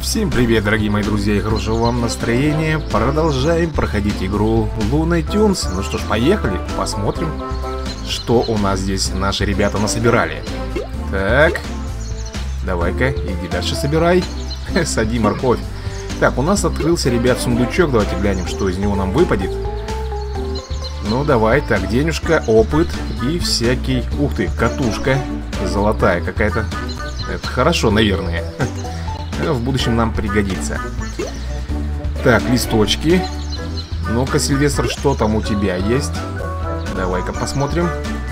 Всем привет, дорогие мои друзья, и хорошего вам настроения. Продолжаем проходить игру Looney Tunes. Ну что ж, поехали, посмотрим, что у нас здесь наши ребята насобирали. Так, давай-ка, иди дальше собирай. Сади морковь. Так, у нас открылся, ребят, сундучок. Давайте глянем, что из него нам выпадет. Ну, давай, так, денежка, опыт и всякий... Ух ты, катушка золотая какая-то. Это хорошо, наверное. В будущем нам пригодится. Так, листочки. Ну-ка, Сильвестр, что там у тебя есть? Давай-ка посмотрим.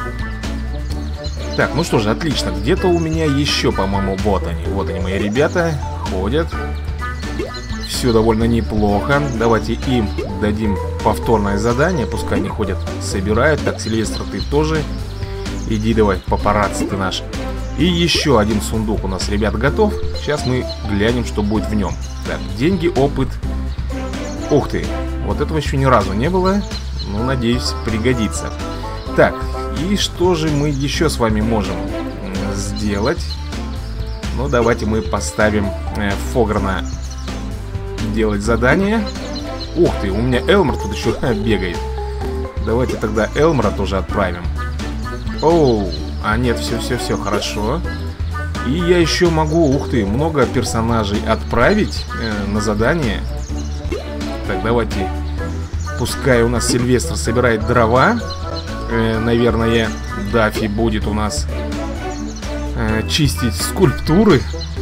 Так, ну что же, отлично. Где-то у меня еще, по-моему, вот они мои ребята. Ходят. Все довольно неплохо. Давайте им дадим повторное задание. Пускай они ходят, собирают. Так, Сильвестр, ты тоже. Иди давай, папарацци ты наш. И еще один сундук у нас, ребят, готов. Сейчас мы глянем, что будет в нем. Так, деньги, опыт. Ух ты, вот этого еще ни разу не было. Ну, надеюсь, пригодится. Так, и что же мы еще с вами можем сделать? Ну, давайте мы поставим Фограна делать задание. Ух ты, у меня Элмор тут еще бегает. Давайте тогда Элмора тоже отправим. Оу. А нет, все, хорошо. И я еще могу, ух ты, много персонажей отправить на задание. Так, давайте. Пускай у нас Сильвестр собирает дрова. Наверное, Даффи будет у нас чистить скульптуры.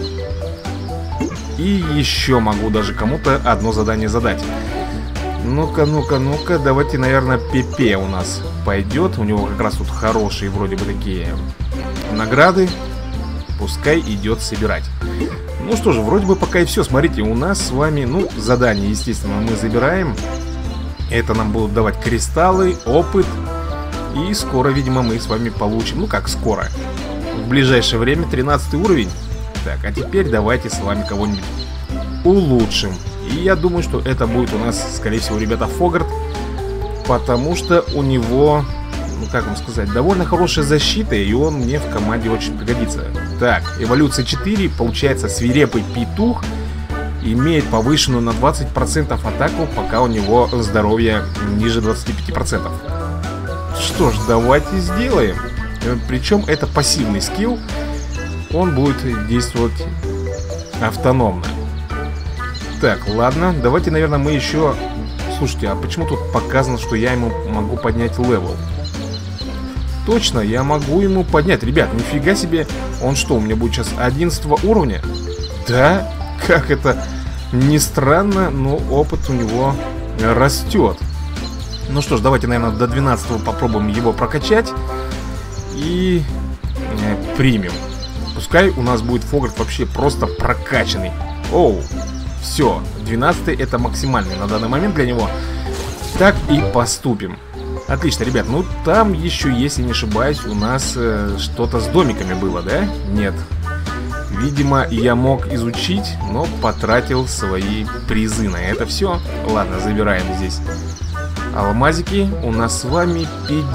И еще могу даже кому-то одно задание задать. Ну-ка, давайте, наверное, Пепе у нас пойдет. У него как раз тут хорошие вроде бы такие награды. Пускай идет собирать. Ну что же, вроде бы пока и все. Смотрите, у нас с вами, ну, задание, естественно, мы забираем. Это нам будут давать кристаллы, опыт. И скоро, видимо, мы с вами получим, ну как скоро, в ближайшее время 13 уровень. Так, а теперь давайте с вами кого-нибудь улучшим. И я думаю, что это будет у нас, скорее всего, ребята, Фогарт. Потому что у него, ну как вам сказать, довольно хорошая защита. И он мне в команде очень пригодится. Так, эволюция 4. Получается, свирепый петух имеет повышенную на 20% атаку, пока у него здоровье ниже 25%. Что ж, давайте сделаем. Причем это пассивный скилл. Он будет действовать автономно. Так, ладно, давайте, наверное, мы еще... Слушайте, а почему тут показано, что я ему могу поднять левел? Точно, я могу ему поднять. Ребят, нифига себе. Он что, у меня будет сейчас 11 уровня? Да, как это ни странно, но опыт у него растет. Ну что ж, давайте, наверное, до 12 попробуем его прокачать. И примем. Пускай у нас будет Фогарт вообще просто прокачанный. Оу. Все, 12 это максимальный на данный момент для него. Так и поступим. Отлично, ребят, ну там еще, если не ошибаюсь, у нас что-то с домиками было, да? Нет. Видимо, я мог изучить, но потратил свои призы на это все. Ладно, забираем здесь алмазики. У нас с вами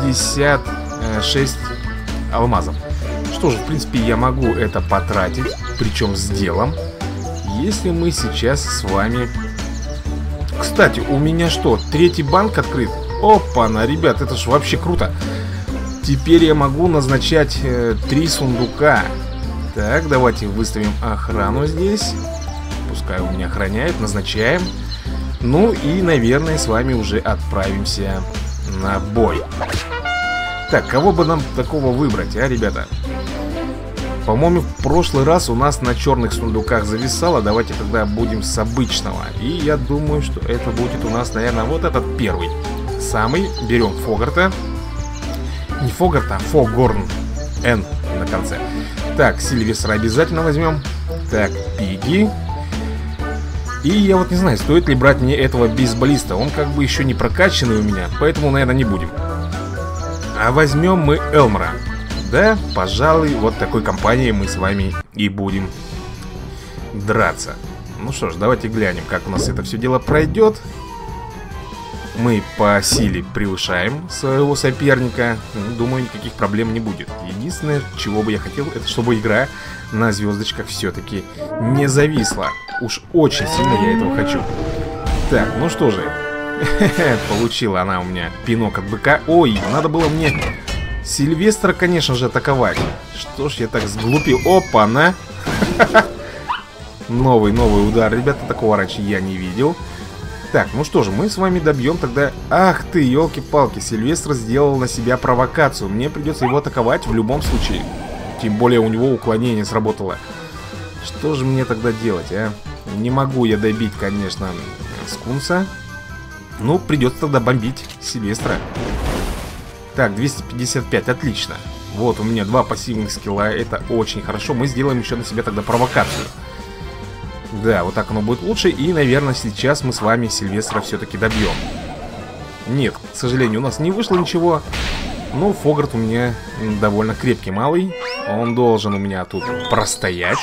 56 алмазов. Что же, в принципе, я могу это потратить, причем с делом. Если мы сейчас с вами... Кстати, у меня что, третий банк открыт? Опа-на, ребят, это ж вообще круто. Теперь я могу назначать 3 сундука. Так, давайте выставим охрану здесь. Пускай у меня охраняют, назначаем. Ну и, наверное, с вами уже отправимся на бой. Так, кого бы нам такого выбрать, а, ребята? По-моему, в прошлый раз у нас на черных сундуках зависало. Давайте тогда будем с обычного. И я думаю, что это будет у нас, наверное, вот этот первый. Самый. Берем Фогарта. Не Фогарта, а Фогорн. Н на конце. Так, Сильвестра обязательно возьмем. Так, Пиги. И я вот не знаю, стоит ли брать мне этого бейсболиста. Он как бы еще не прокачанный у меня. Поэтому, наверное, не будем. А возьмем мы Элмора. Да, пожалуй, вот такой компанией мы с вами и будем драться. Ну что ж, давайте глянем, как у нас это все дело пройдет. мы по силе превышаем своего соперника. Думаю, никаких проблем не будет. Единственное, чего бы я хотел, это чтобы игра на звездочках все-таки не зависла. Уж очень сильно я этого хочу. Так, ну что же. Получила она у меня пинок от быка. Ой, надо было мне Сильвестра, конечно же, атаковать. Что ж я так сглупил. Опа-на. Новый удар. Ребята, такого раньше я не видел. Так, ну что же, мы с вами добьем тогда... Ах ты, елки-палки, Сильвестр сделал на себя провокацию. Мне придется его атаковать в любом случае. Тем более у него уклонение сработало. Что же мне тогда делать, а? Не могу я добить, конечно, скунса. Ну, придется тогда бомбить Сильвестра. Так, 255, отлично. Вот у меня 2 пассивных скилла, это очень хорошо. Мы сделаем еще на себя тогда провокацию. Да, вот так оно будет лучше. И, наверное, сейчас мы с вами Сильвестра все-таки добьем. Нет, к сожалению, у нас не вышло ничего. Но Фогарт у меня довольно крепкий малый. Он должен у меня тут простоять.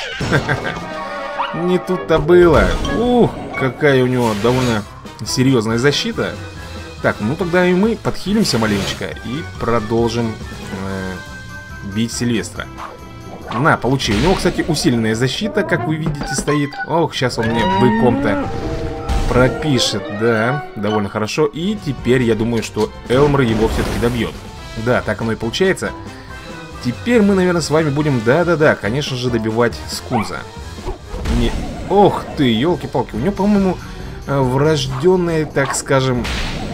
Не тут-то было. Ух, какая у него довольно серьезная защита. Так, ну тогда и мы подхилимся маленечко и продолжим бить Сильвестра. На, получи. У него, кстати, усиленная защита, как вы видите, стоит. Ох, сейчас он мне быком-то пропишет. Да, довольно хорошо. И теперь я думаю, что Элмер его все-таки добьет. Да, так оно и получается. Теперь мы, наверное, с вами будем, да-да-да, конечно же, добивать скунса. Не... Ох ты, елки-палки. У него, по-моему, врожденная, так скажем,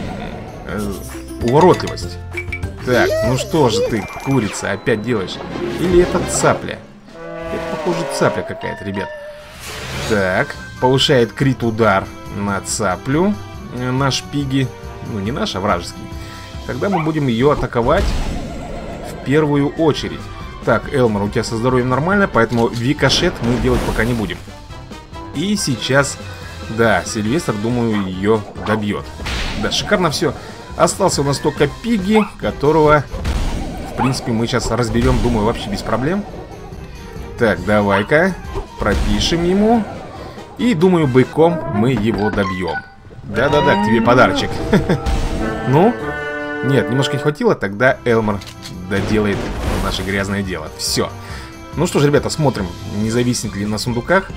уворотливость. Так, ну что же ты, курица, опять делаешь? Или это цапля? Это, похоже, цапля какая-то, ребят. Так, повышает крит удар на цаплю. Наш пиги, ну не наш, а вражеский. Тогда мы будем ее атаковать в первую очередь. Так, Элмер, у тебя со здоровьем нормально, поэтому викошет мы делать пока не будем. И сейчас, да, Сильвестр, думаю, ее добьет. Да, шикарно все. Остался у нас только пиги, которого, в принципе, мы сейчас разберем, думаю, вообще без проблем. Так, давай-ка пропишем ему. И, думаю, быком мы его добьем. Да-да-да, к тебе подарочек. Ну, нет, немножко не хватило, тогда Элмер доделает наше грязное дело. Все. Ну что ж, ребята, смотрим, не зависнет ли на сундуках.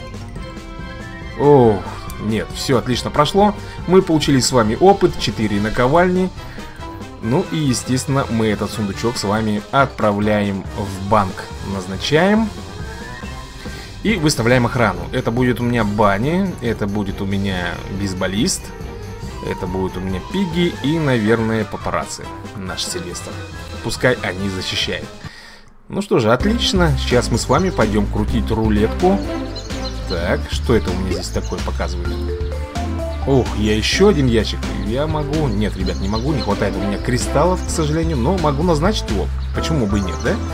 Ох, нет, все отлично прошло. Мы получили с вами опыт, 4 наковальни. Ну и, естественно, мы этот сундучок с вами отправляем в банк. Назначаем. И выставляем охрану. Это будет у меня Банни, это будет у меня бейсболист, это будет у меня пиги и, наверное, папарацци. Наш Сильвестр. Пускай они защищают. Ну что же, отлично. Сейчас мы с вами пойдем крутить рулетку. Так, что это у меня здесь такое показывает? Ох, я еще один ящик. Я могу... Нет, ребят, не могу. Не хватает у меня кристаллов, к сожалению. Но могу назначить его. Почему бы и нет, да?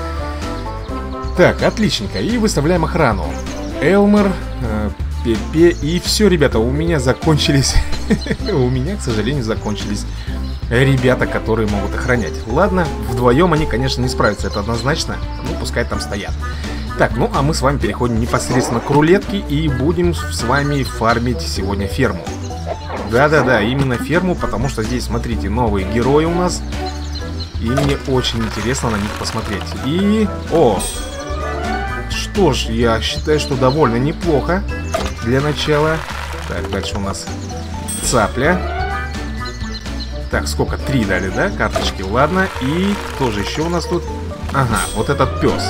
Так, отличненько. И выставляем охрану. Элмер, Пепе. И все, ребята, у меня закончились... У меня, к сожалению, закончились ребята, которые могут охранять. Ладно, вдвоем они, конечно, не справятся. Это однозначно. Ну, пускай там стоят. Так, ну а мы с вами переходим непосредственно к рулетке и будем с вами фармить сегодня ферму. Да-да-да, именно ферму, потому что здесь, смотрите, новые герои у нас. И мне очень интересно на них посмотреть. И... О! Что ж, я считаю, что довольно неплохо для начала. Так, дальше у нас цапля. Так, сколько? 3 дали, да, карточки? Ладно, и кто же еще у нас тут? Ага, вот этот пес.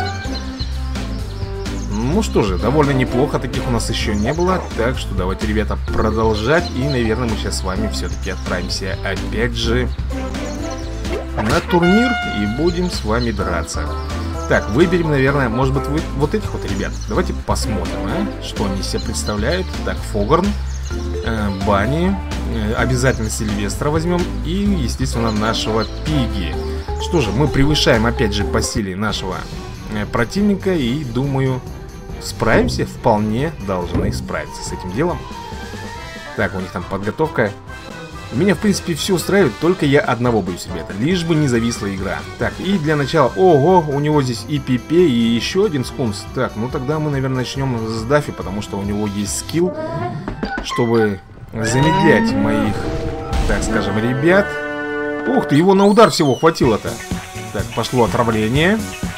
Ну что же, довольно неплохо, таких у нас еще не было. Так что давайте, ребята, продолжать. И, наверное, мы сейчас с вами все-таки отправимся опять же на турнир и будем с вами драться. Так, выберем, наверное, может быть, вот этих вот ребят. Давайте посмотрим, что они из себя представляют. Так, Фогарн, Банни, обязательно Сильвестра возьмем. И, естественно, нашего Пиги. Что же, мы превышаем, опять же, по силе нашего противника. И, думаю... Справимся? Вполне должны справиться с этим делом. Так, у них там подготовка. Меня, в принципе, все устраивает. Только я одного боюсь, ребята. Лишь бы не зависла игра. Так, и для начала... Ого, у него здесь и Пипе, и еще один скунс. Так, ну тогда мы, наверное, начнем с Даффи, потому что у него есть скилл, чтобы замедлять моих так скажем, ребят. Ух ты, его на удар всего хватило-то. Так, пошло отравление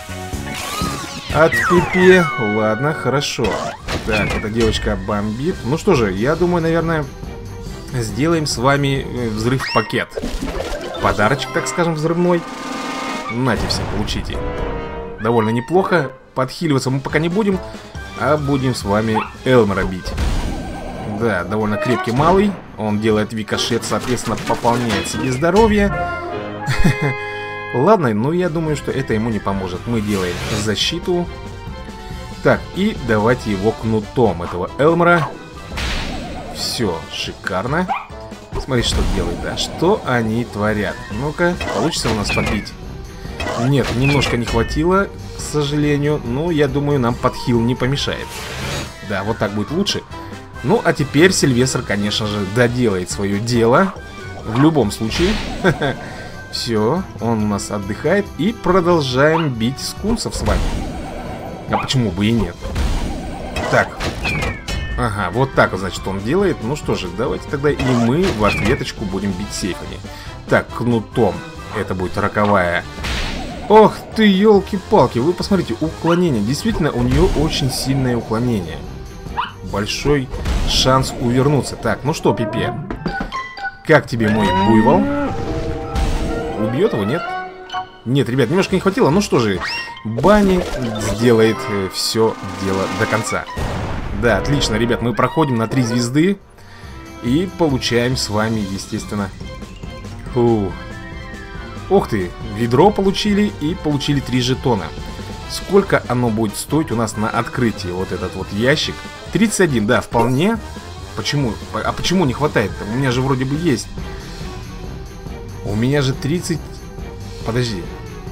от Пипи. Ладно, хорошо. Так, эта девочка бомбит. Ну что же, я думаю, наверное, сделаем с вами взрыв-пакет. Подарочек, так скажем, взрывной. Нате все, получите. Довольно неплохо. Подхиливаться мы пока не будем, а будем с вами Элмера бить. Да, довольно крепкий малый. Он делает рикошет, соответственно, пополняет себе здоровье. Ладно, но я думаю, что это ему не поможет. Мы делаем защиту. Так, и давайте его кнутом, этого Элмера. Все, шикарно. Смотри, что делает, да. Что они творят? Ну-ка, получится у нас подбить? Нет, немножко не хватило, к сожалению. Но я думаю, нам подхил не помешает. Да, вот так будет лучше. Ну, а теперь Сильвестр, конечно же, доделает свое дело. В любом случае. Все, он у нас отдыхает. И продолжаем бить скунсов с вами. А почему бы и нет? Так. Ага, вот так, значит, он делает. Ну что же, давайте тогда и мы в ответочку будем бить сейфами. Так, кнутом. Это будет роковая. Ох ты, елки-палки. Вы посмотрите, уклонение. Действительно, у нее очень сильное уклонение. Большой шанс увернуться. Так, ну что, Пипе, как тебе мой буйвол? Убьет его, нет? Нет, ребят, немножко не хватило. Ну что же, Банни сделает все дело до конца. Да, отлично, ребят, мы проходим на 3 звезды. И получаем с вами, естественно. Фу. Ух ты, ведро получили и получили 3 жетона. Сколько оно будет стоить у нас на открытии? Вот этот вот ящик 31, да, вполне. Почему? А почему не хватает-то? У меня же вроде бы есть. У меня же 30... Подожди.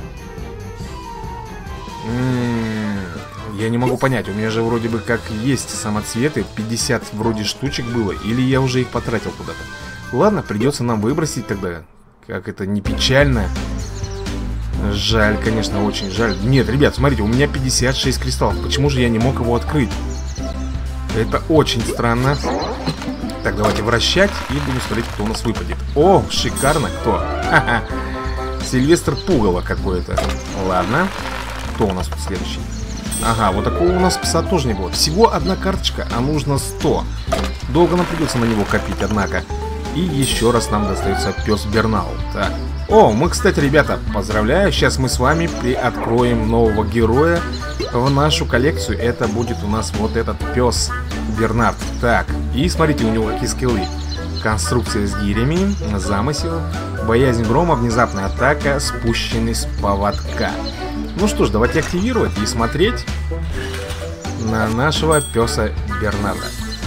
Я не могу понять. У меня же вроде бы как есть самоцветы. 50 вроде штучек было. Или я уже их потратил куда-то. Ладно, придется нам выбросить тогда. Как это не печально. Жаль, конечно, очень жаль. Нет, ребят, смотрите, у меня 56 кристаллов. Почему же я не мог его открыть? Это очень странно. Так, давайте вращать и будем смотреть, кто у нас выпадет. О, шикарно, кто? Ха-ха. Сильвестр Пугало какое-то. Ладно. Кто у нас тут следующий? Ага, вот такого у нас пса тоже не было. Всего одна карточка, а нужно 100. Долго нам придется на него копить, однако. И еще раз нам достается пес Бернал. Так. О, мы, кстати, ребята, поздравляю. Сейчас мы с вами приоткроем нового героя в нашу коллекцию. Это будет у нас вот этот пес Бернард. Так, и смотрите, у него какие скиллы. Конструкция с гирями, замысел, боязнь грома, внезапная атака, спущенный с поводка. Ну что ж, давайте активировать и смотреть на нашего песа Бернарда.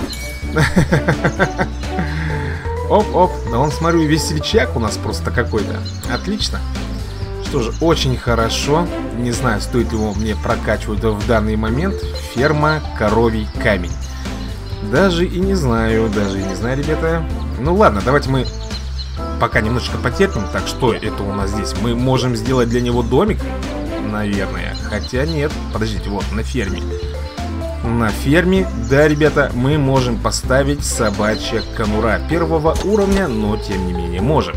Оп-оп, да он, смотрю, весельчак у нас просто какой-то. Отлично. Что же, очень хорошо. Не знаю, стоит ли его мне прокачивать в данный момент. Ферма Коровий Камень. Даже и не знаю, ребята. Ну ладно, давайте мы пока немножечко потерпим. Так, что это у нас здесь? Мы можем сделать для него домик, наверное. Хотя нет, подождите, вот, на ферме. На ферме, да, ребята, мы можем поставить собачья конура 1-го уровня, но тем не менее можем.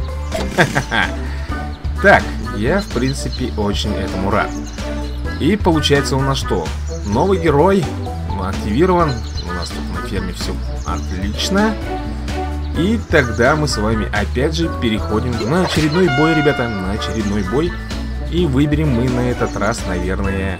Так, я, в принципе, очень этому рад. И получается у нас что? Новый герой активирован. У нас тут на ферме все отлично. И тогда мы с вами опять же переходим на очередной бой, ребята. На очередной бой. И выберем мы на этот раз, наверное,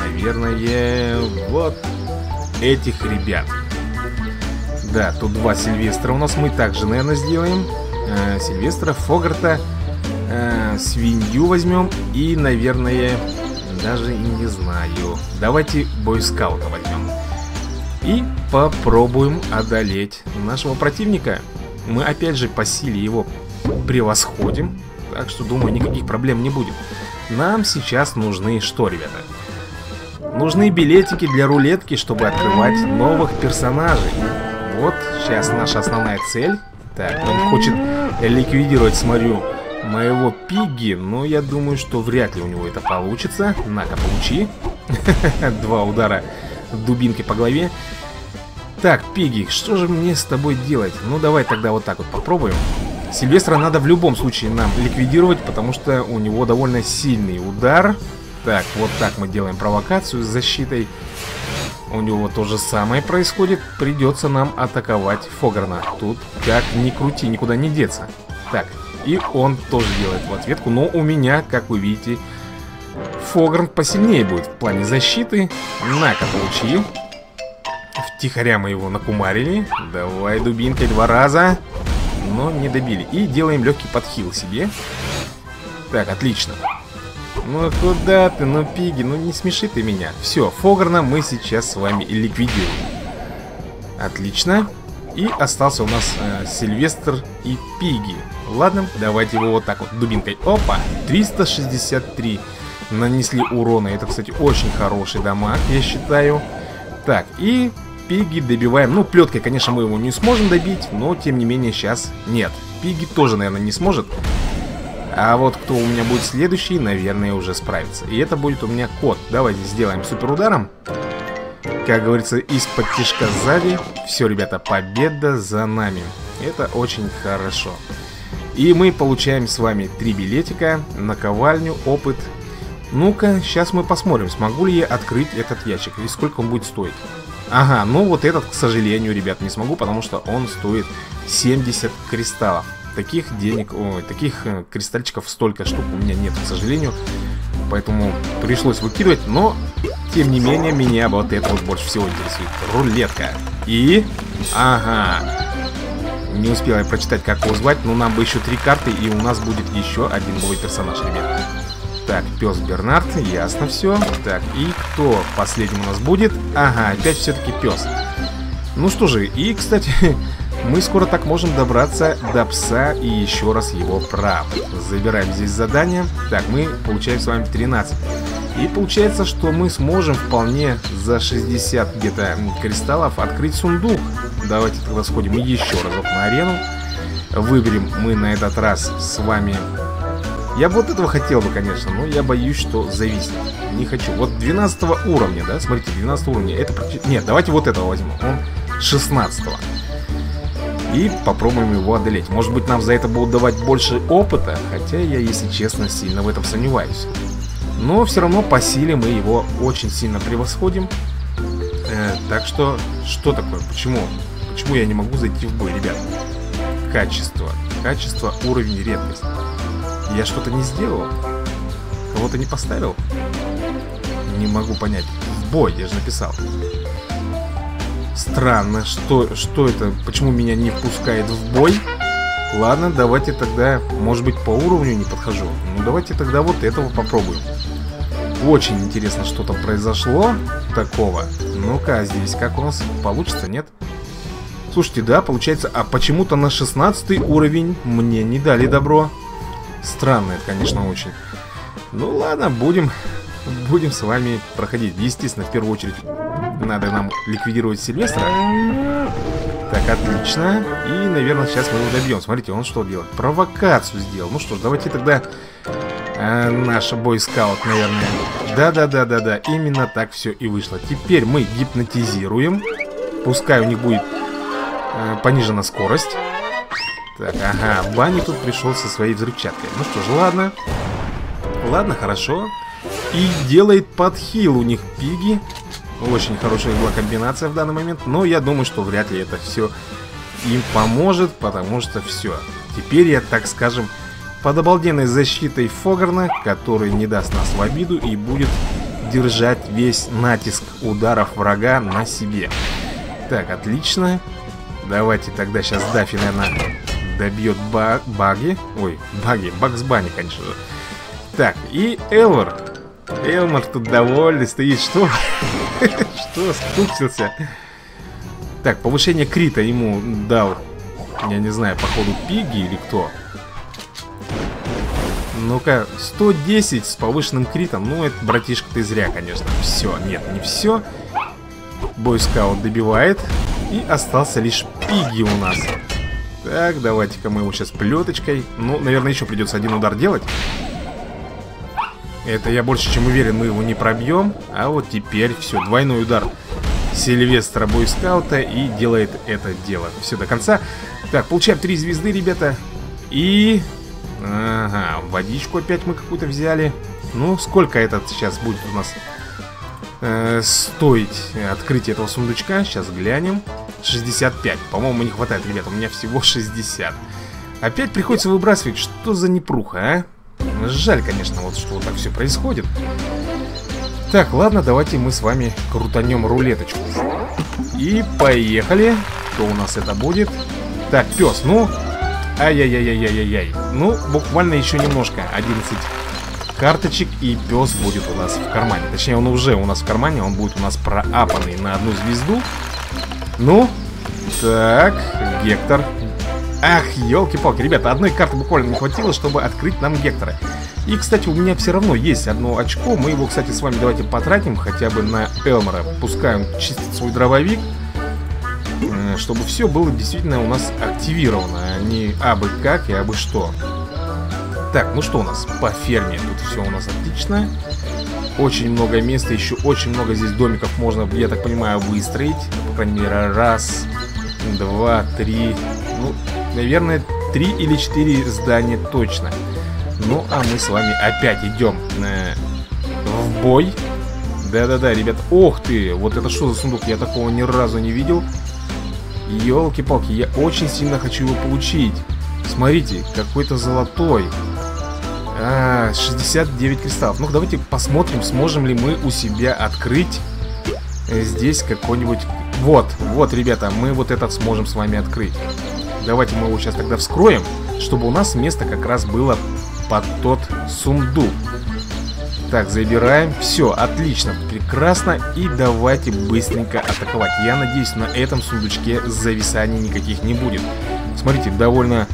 вот этих ребят. Да, тут 2 Сильвестра у нас. Мы также, наверное, сделаем Сильвестра, Фогарта, свинью возьмем. И, наверное, даже и не знаю. Давайте бойскаута возьмем. И попробуем одолеть нашего противника. Мы опять же по силе его превосходим. Так что, думаю, никаких проблем не будет. Нам сейчас нужны что, ребята? Нужны билетики для рулетки, чтобы открывать новых персонажей. Вот сейчас наша основная цель. Так, он хочет ликвидировать, смотрю, моего Пигги. Но я думаю, что вряд ли у него это получится. На-ка, получи. 2 удара дубинкой по голове. Так, Пигги, что же мне с тобой делать? Ну, давай тогда вот так вот попробуем. Сильвестра надо в любом случае нам ликвидировать, потому что у него довольно сильный удар. Так, вот так мы делаем провокацию с защитой. У него то же самое происходит. Придется нам атаковать Фогерна. Тут как ни крути, никуда не деться. Так, и он тоже делает в ответку. Но у меня, как вы видите, Фогерн посильнее будет в плане защиты. На-ка, получи. Втихаря мы его накумарили. Давай дубинкой 2 раза. Но не добили. И делаем легкий подхил себе. Так, отлично. Ну куда ты, ну Пиги, ну не смеши ты меня. Все, Фогерна мы сейчас с вами ликвидируем. Отлично. И остался у нас Сильвестр и Пиги. Ладно, давайте его вот так вот дубинкой. Опа, 363 нанесли урона. Это, кстати, очень хороший дамаг, я считаю. Так, и Пиги добиваем. Ну, плеткой, конечно, мы его не сможем добить, но, тем не менее, сейчас нет. Пиги тоже, наверное, не сможет. А вот кто у меня будет следующий, наверное, уже справится. И это будет у меня кот. Давайте сделаем супер ударом. Как говорится, из-под тишка сзади. Все, ребята, победа за нами. Это очень хорошо. И мы получаем с вами 3 билетика, наковальню, опыт. Ну-ка, сейчас мы посмотрим, смогу ли я открыть этот ящик и сколько он будет стоить. Ага, ну вот этот, к сожалению, ребят, не смогу, потому что он стоит 70 кристаллов. Таких денег, таких кристальчиков столько штук у меня нет, к сожалению. Поэтому пришлось выкидывать, но, тем не менее, меня вот это вот больше всего интересует. Рулетка. И... Ага. Не успел я прочитать, как его звать, но нам бы еще 3 карты, и у нас будет еще один новый персонаж, ребят. Так, пес Бернард, ясно все. Так, и кто последним у нас будет? Ага, опять все-таки пес. Ну что же, и, кстати, мы скоро так можем добраться до пса и еще раз его прав. Забираем здесь задание. Так, мы получаем с вами 13. И получается, что мы сможем вполне за 60 где-то кристаллов открыть сундук. Давайте тогда сходим еще разок на арену. Выберем мы на этот раз с вами... Я бы вот этого хотел бы, конечно, но я боюсь, что зависнет. Не хочу. Вот 12 уровня, да? Смотрите, 12 уровня. Это практически... Нет, давайте вот этого возьмем. Он 16-го. И попробуем его одолеть. Может быть, нам за это будут давать больше опыта. Хотя я, если честно, сильно в этом сомневаюсь. Но все равно по силе мы его очень сильно превосходим. Так что, что такое? Почему я не могу зайти в бой, ребят? Качество. Качество, уровень, редкость. Я что-то не сделал? Кого-то не поставил? Не могу понять. В бой, я же написал. Странно, что это? Почему меня не впускает в бой? Ладно, давайте тогда, может быть, по уровню не подхожу. Ну, давайте тогда вот этого попробуем. Очень интересно, что там произошло такого. Ну-ка, здесь как у нас получится, нет? Слушайте, да, получается, а почему-то на 16 уровень мне не дали добро. Странно, это, конечно, очень. Ну ладно, будем с вами проходить. Естественно, в первую очередь надо нам ликвидировать Сильвестра. Так, отлично. И, наверное, сейчас мы его добьем. Смотрите, он что делает? Провокацию сделал. Ну что ж, давайте тогда наш бойскаут, наверное. Да, именно так все и вышло. Теперь мы гипнотизируем. Пускай у них будет понижена скорость. Так, ага, Банни тут пришел со своей взрывчаткой. Ну что ж, ладно. Ладно, хорошо. И делает подхил у них Пиги. Очень хорошая была комбинация в данный момент. Но я думаю, что вряд ли это все им поможет. Потому что все. Теперь я, так скажем, под обалденной защитой Фогерна, который не даст нас в обиду и будет держать весь натиск ударов врага на себе. Так, отлично. Давайте тогда сейчас Даффи, наверное, добьет Баги. Ой, Баги, Бакс Банни, конечно же. Так, и Элмор. Элмор тут довольный стоит. Что? Что, скупсился? Так, повышение крита ему дал, я не знаю, походу Пиги или кто. Ну-ка, 110 с повышенным критом. Ну, это, братишка, ты зря, конечно. Все, нет, не все. Бойскаут добивает. И остался лишь Пиги у нас. Так, давайте-ка мы его сейчас плеточкой. Ну, наверное, еще придется один удар делать. Это я больше чем уверен, мы его не пробьем. А вот теперь все, двойной удар Сильвестра Бойскаута и делает это дело. Все до конца. Так, получаем 3 звезды, ребята. И... Ага, водичку опять мы какую-то взяли. Ну, сколько этот сейчас будет у нас стоить открытие этого сундучка? Сейчас глянем. 65. По-моему, не хватает, ребята. У меня всего 60. Опять приходится выбрасывать. Что за непруха, а? Жаль, конечно, вот что вот так все происходит. Так, ладно, давайте мы с вами крутанем рулеточку. И поехали. Что у нас это будет? Так, пес, ну... Ай-яй-яй-яй-яй-яй. Ну, буквально еще немножко. 11 карточек, и пес будет у нас в кармане. Точнее, он уже у нас в кармане. Он будет у нас проапанный на 1 звезду. Ну, так, Гектор. Ах, елки-палки, ребята, одной карты буквально не хватило, чтобы открыть нам Гектора. И, кстати, у меня все равно есть одно очко. Мы его, кстати, с вами давайте потратим хотя бы на Элмора. Пускай он чистит свой дробовик, чтобы все было действительно у нас активировано, а не абы как и абы что. Так, ну что у нас по ферме? Тут все у нас отлично. Очень много места, еще очень много здесь домиков можно, я так понимаю, выстроить. По крайней мере, 1, 2, 3. Ну, наверное, 3 или 4 здания точно. Ну, а мы с вами опять идем в бой. Да-да-да, ребят. Ох ты, вот это что за сундук? Я такого ни разу не видел. Ёлки-палки, я очень сильно хочу его получить. Смотрите, какой-то золотой. 69 кристаллов. Ну, давайте посмотрим, сможем ли мы у себя открыть здесь какой-нибудь... Вот, ребята, мы вот этот сможем с вами открыть. Давайте мы его сейчас тогда вскроем, чтобы у нас место как раз было под тот сундук. Так, забираем. Все, отлично, прекрасно. И давайте быстренько атаковать. Я надеюсь, на этом сундучке зависаний никаких не будет. Смотрите, довольно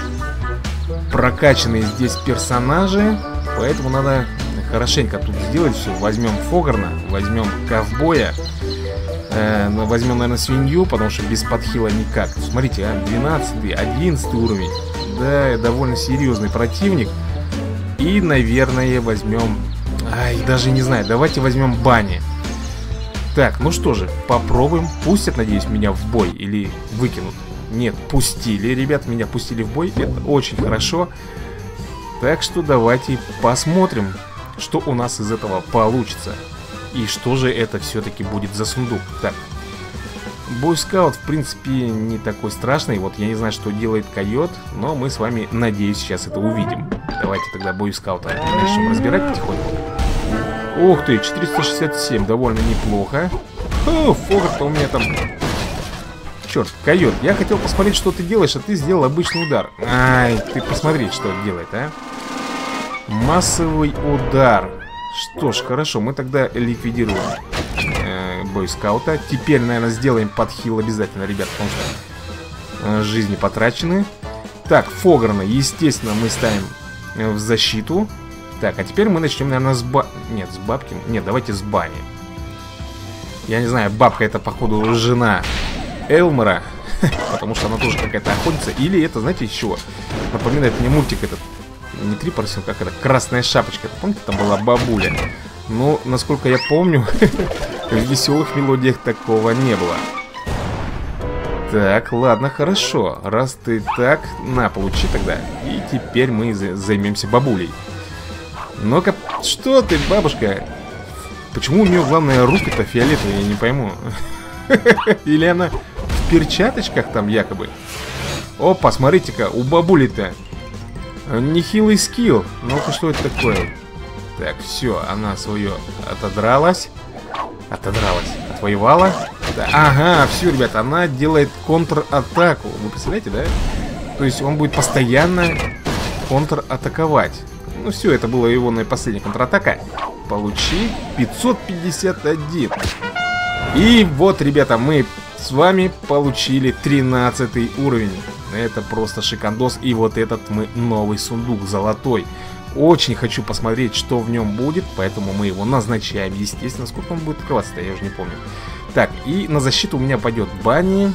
прокачанные здесь персонажи. Поэтому надо хорошенько тут сделать все. Возьмем Фогарна, возьмем ковбоя, возьмем, наверное, свинью, потому что без подхила никак. Смотрите, 12-й, 11 уровень. Да, довольно серьезный противник. И, наверное, возьмем... Ай, даже не знаю, давайте возьмем Банни. Так, ну что же, попробуем. Пустят, надеюсь, меня в бой или выкинут? Нет, пустили, ребят, меня пустили в бой. Это очень хорошо. Так что давайте посмотрим, что у нас из этого получится. И что же это все-таки будет за сундук. Так, бойскаут, в принципе, не такой страшный. Вот я не знаю, что делает койот, но мы с вами, надеюсь, сейчас это увидим. Давайте тогда бойскаута начнем разбирать потихоньку. Ух ты, 467, довольно неплохо. Фогар-то у меня там... Черт, койот, я хотел посмотреть, что ты делаешь, а ты сделал обычный удар. Ай, ты посмотри, что он делает, а. Массовый удар. Что ж, хорошо, мы тогда ликвидируем бойскаута. Теперь, наверное, сделаем подхил обязательно, ребят, потому что жизни потрачены. Так, Фогарна, естественно, мы ставим в защиту. Так, а теперь мы начнем, наверное, с Нет, с бабки. Нет, давайте с Бани. Я не знаю, бабка это, походу, жена Элмора. Потому что она тоже какая-то охотница. Или это, знаете, еще напоминает мне мультик этот. Не 3 поросенка, как это, Красная Шапочка. Помните, там была бабуля? Ну, насколько я помню, в веселых мелодиях такого не было. Так, ладно, хорошо. Раз ты так, на, получи тогда. И теперь мы займемся бабулей. Ну-ка, что ты, бабушка? Почему у нее, главное, руки-то фиолетовые, я не пойму. Или она в перчаточках там якобы? Опа, смотрите-ка, у бабули-то нехилый скилл. Ну-ка, что это такое? Так, все, она свое отодралась. Отвоевала. Да, ага, все, ребята, она делает контратаку. Вы представляете, да? То есть он будет постоянно контратаковать. Ну все, это была его последняя контратака. Получи 551. И вот, ребята, мы с вами получили 13 уровень. Это просто шикандос. И вот этот мы новый сундук золотой. Очень хочу посмотреть, что в нем будет. Поэтому мы его назначаем. Естественно, сколько он будет открываться-то, я уже не помню. Так, и на защиту у меня пойдет Банни,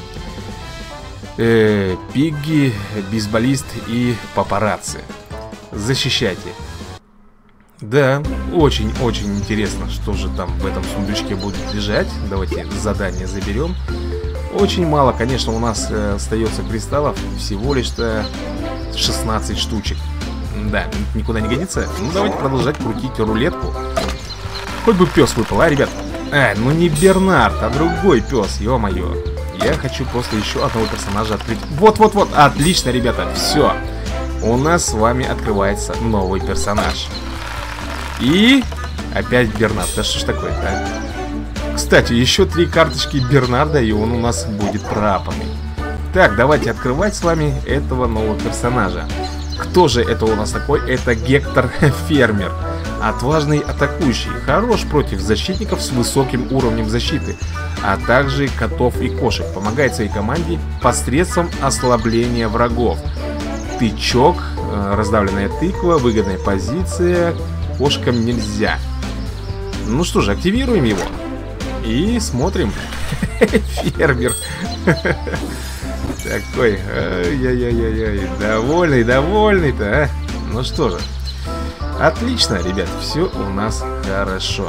Пигги, Бейсболист и Папарацци. Защищайте. Да, очень-очень интересно, что же там в этом сундучке будет лежать. Давайте задание заберем. Очень мало, конечно, у нас остается кристаллов. Всего лишь-то 16 штучек. Да, никуда не годится. Ну, давайте продолжать крутить рулетку. Хоть бы пес выпал, а, ребят? Ну не Бернард, а другой пес, ё-моё. Я хочу просто еще одного персонажа открыть. Вот-вот-вот, отлично, ребята, все. У нас с вами открывается новый персонаж. И опять Бернард, да что ж такое-то, а? Кстати, еще 3 карточки Бернарда, и он у нас будет пропанный. Так, давайте открывать с вами этого нового персонажа. Кто же это у нас такой? Это Гектор Фермер. Отважный атакующий, хорош против защитников с высоким уровнем защиты, а также котов и кошек. Помогает своей команде посредством ослабления врагов. Тычок, раздавленная тыква, выгодная позиция, кошкам нельзя. Ну что же, активируем его и смотрим. Фермер. Такой, ай-яй-яй-яй, довольный-то, а? Ну что же. Отлично, ребят, все у нас хорошо.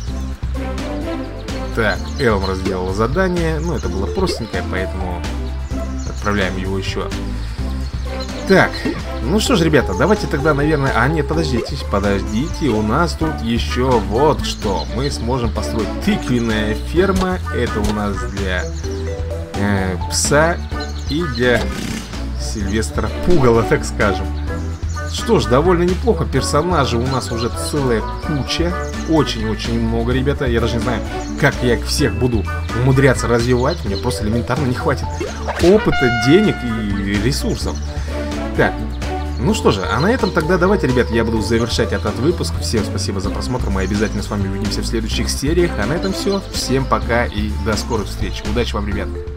Так, Элмор сделал задание. Ну, это было простенькое, поэтому отправляем его еще. Так, ну что ж, ребята, давайте тогда, наверное... А, нет, подождите, у нас тут еще вот что. Мы сможем построить тыквенная ферма. Это у нас для пса и для Сильвестра Пугала, так скажем. Что ж, довольно неплохо. Персонажей у нас уже целая куча. Очень-очень много, ребята. Я даже не знаю, как я их всех буду умудряться развивать. Мне просто элементарно не хватит опыта, денег и ресурсов. Так, ну что же, а на этом тогда давайте, ребят, я буду завершать этот выпуск. Всем спасибо за просмотр. Мы обязательно с вами увидимся в следующих сериях. А на этом все. Всем пока и до скорых встреч. Удачи вам, ребят.